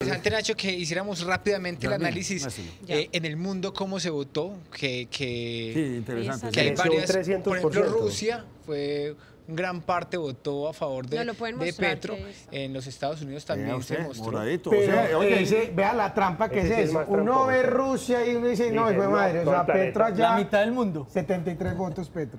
interesante, Nacho, que hiciéramos rápidamente el También, análisis hazlo. en el mundo cómo se votó, Sí, interesante. que hay Creció un varias, por ejemplo, 300%. Rusia fue gran parte votó a favor No lo pueden de mostrar, Petro. que es- En los Estados Unidos Vea también se usted, mostró. moradito. Pero o sea, oye, vea la trampa que Ese es sí es eso. más Uno ve tramposo. Rusia y uno dice, no, Dice, hijo de no, madre, o todo sea, el planeta. Petro allá, La mitad del mundo. 73 votos Petro.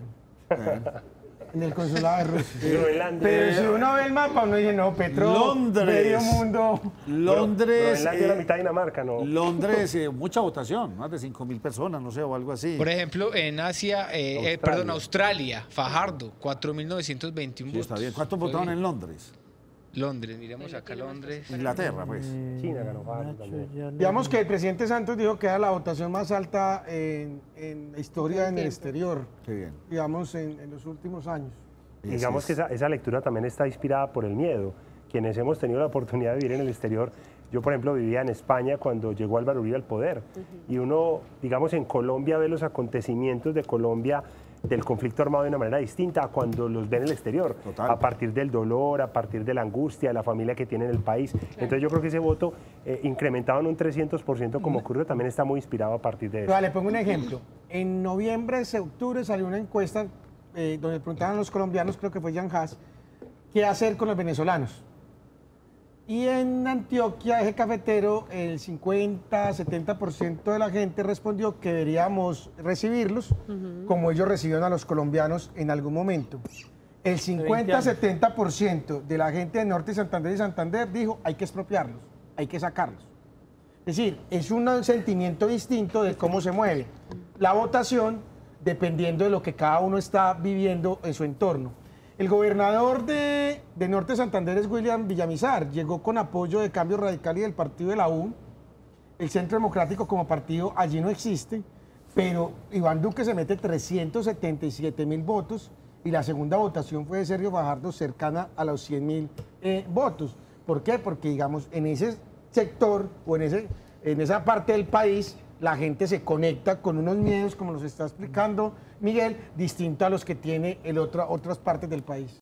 En el consulado de Rusia. Groenlandia. Pero si uno ve el mapa, uno dice, no, Petro, Londres. medio mundo. Londres, Groenlandia, la mitad de Dinamarca, ¿no? Londres, mucha votación, más de 5.000 personas, no sé, o algo así. Por ejemplo, en Asia, perdón, Australia, Fajardo, 4.921 Sí, votos. está bien. ¿Cuántos Fue votaron bien. en Londres? Londres, miremos acá Londres. Inglaterra, pues. China ganó Fajardo también. Digamos que el presidente Santos dijo que era la votación más alta en la historia en el exterior, Qué bien. digamos, en los últimos años. Digamos que esa lectura también está inspirada por el miedo. Quienes hemos tenido la oportunidad de vivir en el exterior, yo por ejemplo vivía en España cuando llegó Álvaro Uribe al poder, y uno, digamos, en Colombia ve los acontecimientos de Colombia del conflicto armado de una manera distinta a cuando los ve en el exterior, Total. a partir del dolor, a partir de la angustia, de la familia que tiene en el país. Entonces yo creo que ese voto incrementado en un 300% como ocurrió también está muy inspirado a partir de eso. Vale, pongo un ejemplo. En noviembre, octubre salió una encuesta donde preguntaban a los colombianos, creo que fue Jan Haas, qué hacer con los venezolanos. Y en Antioquia, eje cafetero, el 50-70% de la gente respondió que deberíamos recibirlos como ellos recibieron a los colombianos en algún momento. El 50-70% de la gente de Norte Santander y Santander dijo hay que expropiarlos, hay que sacarlos. Es decir, es un sentimiento distinto de cómo se mueve la votación dependiendo de lo que cada uno está viviendo en su entorno. El gobernador de Norte Santander es William Villamizar, llegó con apoyo de Cambio Radical y del partido de la U. El Centro Democrático como partido allí no existe, pero Iván Duque se mete 377.000 votos y la segunda votación fue de Sergio Fajardo cercana a los 100.000 votos. ¿Por qué? Porque, digamos, en ese sector o en esa parte del país la gente se conecta con unos miedos, como nos está explicando Miguel, distinto a los que tiene otras partes del país.